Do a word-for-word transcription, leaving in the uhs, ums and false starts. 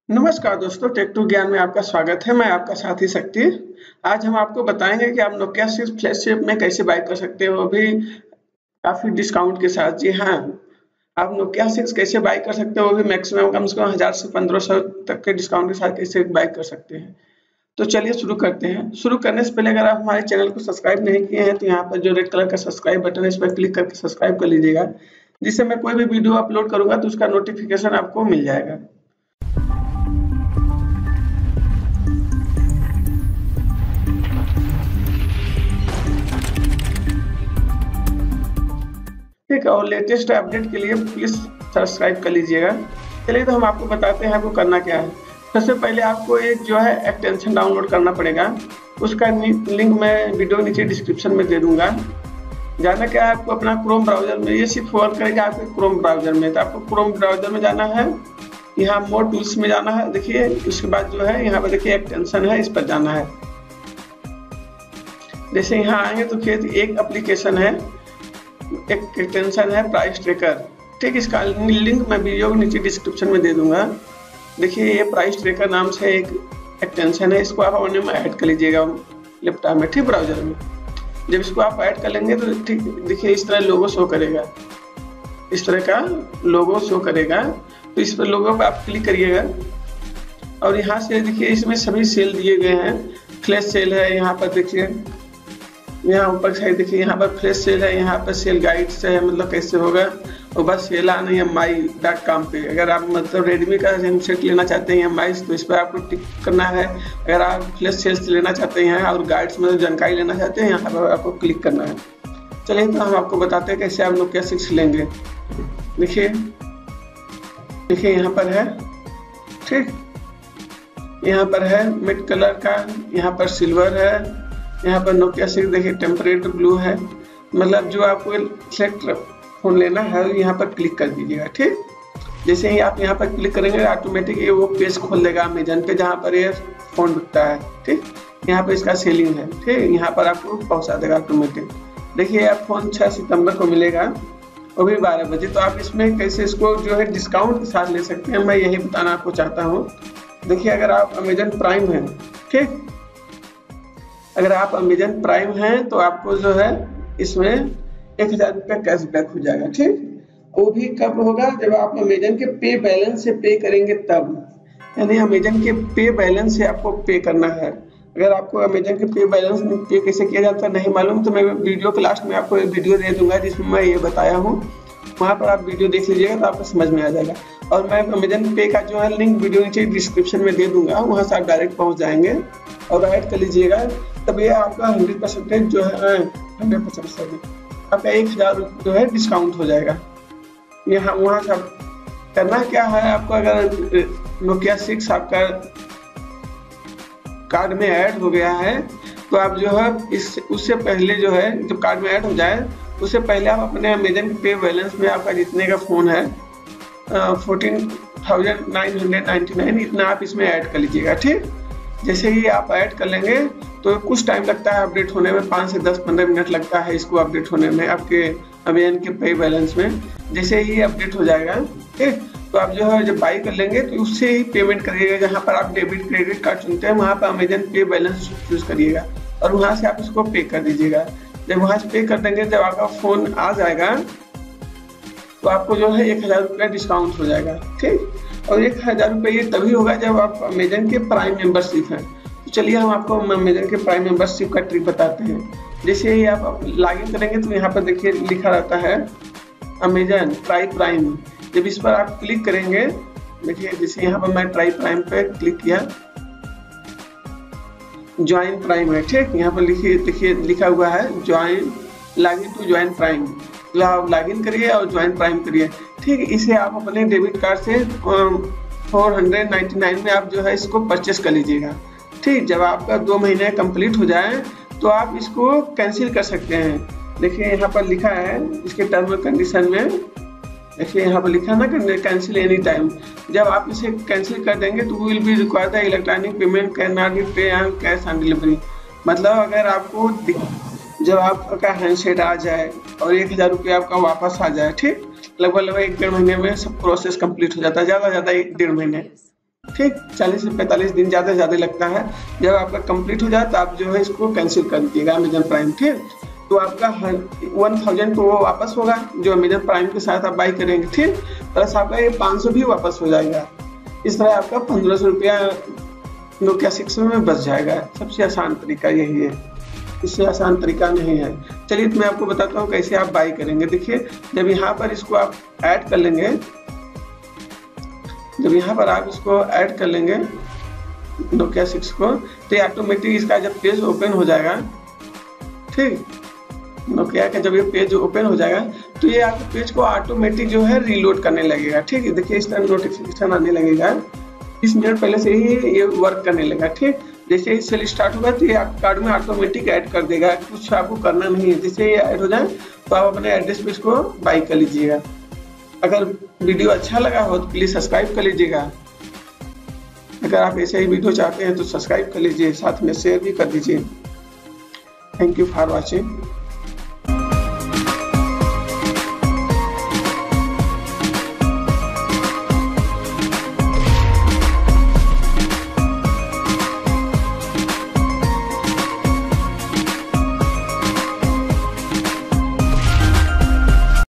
नमस्कार दोस्तों, take to ज्ञान में आपका स्वागत है। मैं आपका साथी शक्ति। आज हम आपको बताएंगे कि आप नोकिया सिक्स फ्लैगशिप में कैसे बाय कर सकते हो, अभी काफी डिस्काउंट के साथ। जी हाँ, आप नोकिया सिक्स कैसे बाय कर सकते हो, वो भी मैक्सिमम कम से कम हजार से पंद्रह सौ तक के डिस्काउंट के साथ कैसे बाय कर सकते हैं। तो चलिए शुरू करते हैं। शुरू करने से पहले अगर आप हमारे चैनल को सब्सक्राइब नहीं किए हैं तो यहाँ पर जो रेड कलर का सब्सक्राइब बटन है, इस पर क्लिक करके सब्सक्राइब कर लीजिएगा, जिससे मैं कोई भी वीडियो अपलोड करूंगा तो उसका नोटिफिकेशन आपको मिल जाएगा। ठीक है, और लेटेस्ट अपडेट के लिए प्लीज सब्सक्राइब कर लीजिएगा। चलिए तो हम आपको बताते हैं आपको करना क्या है। सबसे पहले आपको एक जो है एक्सटेंशन डाउनलोड करना पड़ेगा। उसका लिंक मैं वीडियो नीचे डिस्क्रिप्शन में दे दूंगा। जाना क्या है, आपको अपना क्रोम ब्राउजर में, ये सिर्फ वर्क करेगा आपके क्रोम ब्राउजर में। तो आपको क्रोम ब्राउजर में जाना है, यहाँ मोर टूल्स में जाना है। देखिए उसके बाद जो है यहाँ पर देखिए एक्सटेंशन है, इस पर जाना है। जैसे यहाँ आएंगे तो फिर एक एप्लीकेशन है, एक एक्सटेंशन है प्राइस ट्रैकर। ठीक, इसका लिंक मैं वीडियो के नीचे डिस्क्रिप्शन में दे दूंगा। देखिए ये प्राइस ट्रैकर नाम से एक एक्सटेंशन है, इसको आप अपने में ऐड कर लीजिएगा लैपटॉप में, ठीक, ब्राउजर में। जब इसको आप ऐड कर लेंगे तो ठीक देखिए इस तरह लोगो शो करेगा, इस तरह का लोगो शो करेगा। तो इस पर लोगो पर आप क्लिक करिएगा और यहाँ से देखिए इसमें सभी सेल दिए गए हैं। फ्लैश सेल है, यहाँ पर देखिए, यहाँ ऊपर साइड देखिए यहाँ पर फ्लैश सेल है, यहाँ पर सेल गाइड से है, मतलब कैसे होगा। और बस सेल आना है माई डॉट कॉम पे। अगर आप मतलब रेडमी का हैंडसेट लेना चाहते हैं एम आई तो इस पर आपको टिक करना है। अगर आप फ्लैश सेल्स लेना चाहते हैं और गाइड्स में जानकारी लेना चाहते हैं, यहाँ पर आपको क्लिक करना है। चलिए तो हम आपको बताते हैं कैसे आप नोकिया सिक्स लेंगे। देखिए देखिए यहाँ पर है, ठीक, यहाँ पर है मिड कलर का, यहाँ पर सिल्वर है, यहाँ पर नोकिया सिक्स देखिए टेम्परेट ब्लू है। मतलब जो आपको सेलेक्ट फोन लेना है यहाँ पर क्लिक कर दीजिएगा। ठीक, जैसे ही आप यहाँ पर क्लिक करेंगे ऑटोमेटिक ये वो पेज खोल देगा अमेजन पे, जहाँ पर ये फोन बिकता है। ठीक, यहाँ पर इसका सेलिंग है, ठीक, यहाँ पर आपको पहुँचा देगा ऑटोमेटिक। देखिए आप फोन छह सितंबर को मिलेगा, वो भी बारह बजे। तो आप इसमें कैसे इसको जो है डिस्काउंट के साथ ले सकते हैं, मैं यही बताना आपको चाहता हूँ। देखिए अगर आप अमेजन प्राइम है, ठीक, अगर आप अमेजन प्राइम हैं तो आपको जो है इसमें एक हजार रुपया कैशबैक हो जाएगा। ठीक, वो भी कब होगा, जब आप अमेजन के पे बैलेंस से पे करेंगे तब, यानी अमेजन के पे बैलेंस से आपको पे करना है। अगर आपको अमेजन के पे बैलेंस में पे कैसे किया जाता है नहीं मालूम तो मैं वीडियो के लास्ट में आपको एक वीडियो दे दूंगा जिसमें मैं ये बताया हूँ, वहाँ पर आप वीडियो देख लीजिएगा तो आपको समझ में आ जाएगा। और मैं अमेजन पे का जो है लिंक वीडियो नीचे डिस्क्रिप्शन में दे दूंगा, वहाँ से आप डायरेक्ट पहुँच जाएंगे और ऐड कर लीजिएगा। तब ये आपका हंड्रेड परसेंटेज जो है हंड्रेड परसेंट आपका एक हजार जो है डिस्काउंट हो जाएगा। यहाँ वहाँ से आप करना क्या है, आपको अगर नोकिया सिक्स आपका कार्ड में ऐड हो गया है तो आप जो है इस उससे पहले जो है जब कार्ड में ऐड हो जाए उससे पहले आप अपने अमेजन पे बैलेंस में आपका जितने का फ़ोन है fourteen thousand nine hundred ninety nine इतना आप इसमें ऐड कर लीजिएगा। ठीक, जैसे ही आप ऐड कर लेंगे तो कुछ टाइम लगता है अपडेट होने में, पाँच से दस पंद्रह मिनट लगता है इसको अपडेट होने में आपके अमेजन के पे बैलेंस में। जैसे ही अपडेट हो जाएगा, ठीक, तो आप जो है जब बाई कर लेंगे तो उससे ही पेमेंट करिएगा। जहाँ पर आप डेबिट क्रेडिट कार्ड चुनते हैं वहाँ पर अमेजन पे बैलेंस चूज करिएगा और वहाँ से आप इसको पे कर दीजिएगा। जब वहाँ से पे कर देंगे, जब आपका फ़ोन आ जाएगा तो आपको जो है एक हज़ार रुपया डिस्काउंट हो जाएगा। ठीक, और एक हज़ार रुपये ये तभी होगा जब आप अमेजन के प्राइम मेंबरशिप हैं। तो चलिए हम आपको अमेजन के प्राइम मेंबरशिप का ट्रिक बताते हैं। जैसे ही आप लॉगिन करेंगे तो यहाँ पर देखिए लिखा रहता है अमेजन ट्राई प्राइम। जब इस पर आप क्लिक करेंगे, देखिए जैसे यहाँ पर मैं ट्राई प्राइम पे क्लिक किया, ज्वाइन प्राइम है। ठीक, यहाँ पर लिखिए देखिए लिखा हुआ है join login to join prime. तो आप लॉगिन करिए और ज्वाइन प्राइम करिए। ठीक, इसे आप अपने डेबिट कार्ड से फोर हंड्रेड नाइन्टी नाइन में आप जो है इसको परचेस कर लीजिएगा। ठीक, जब आपका दो महीने कंप्लीट हो जाए तो आप इसको कैंसिल कर सकते हैं। देखिए यहाँ पर लिखा है इसके टर्म एंड कंडीशन में, देखिए यहाँ पर लिखा है ना कैंसिल एनी टाइम। जब आप इसे कैंसिल कर देंगे तो will be required the electronic payment can not be pay on cash on delivery. मतलब अगर आपको जब आपका हैंडसेट आ जाए और एक हज़ार रुपये आपका वापस आ जाए, ठीक, लगभग लगभग एक डेढ़ महीने में सब प्रोसेस कंप्लीट हो जाता है, ज़्यादा ज़्यादा एक डेढ़ महीने। ठीक, चालीस से पैंतालीस दिन ज़्यादा से ज़्यादा लगता है। जब आपका कंप्लीट हो जाए तो आप जो है इसको कैंसिल कर दीजिएगा अमेजन प्राइम, ठीक। तो आपका वन थाउजेंड तो वो वापस होगा जो अमेजन प्राइम के साथ आप बाई करेंगे, ठीक, प्लस आपका ये पाँच सौ भी वापस हो जाएगा। इस तरह आपका पंद्रह सौ रुपया नोकिया सिक्स में बच जाएगा। सबसे आसान तरीका यही है, इससे आसान तरीका नहीं है। चलिए तो मैं आपको बताता हूँ कैसे आप बाई करेंगे। देखिए, जब यहाँ पर इसको आप ऐड कर लेंगे, जब यहाँ पर आप इसको ऐड कर लेंगे नोकिया सिक्स को, तो ये ऑटोमेटिक इसका जब पेज ओपन हो जाएगा, ठीक, नोकिया का जब ये पेज ओपन हो जाएगा तो ये आपके पेज को ऑटोमेटिक जो है रीलोड करने लगेगा, ठीक है। देखिए इस तरह नोटिफिकेशन आने लगेगा, बीस मिनट पहले से ही ये वर्क करने लगेगा, ठीक। जैसे ही सेल स्टार्ट होगा तो ये आपके कार्ड में ऑटोमेटिक ऐड कर देगा, कुछ आपको करना नहीं है। जैसे ये ऐड हो जाए तो आप अपने एड्रेस पे इसको बाई कर लीजिएगा। अगर वीडियो अच्छा लगा हो तो प्लीज़ सब्सक्राइब कर लीजिएगा। अगर आप ऐसे ही वीडियो चाहते हैं तो सब्सक्राइब कर लीजिए, साथ में शेयर भी कर दीजिए। Thank you for watching.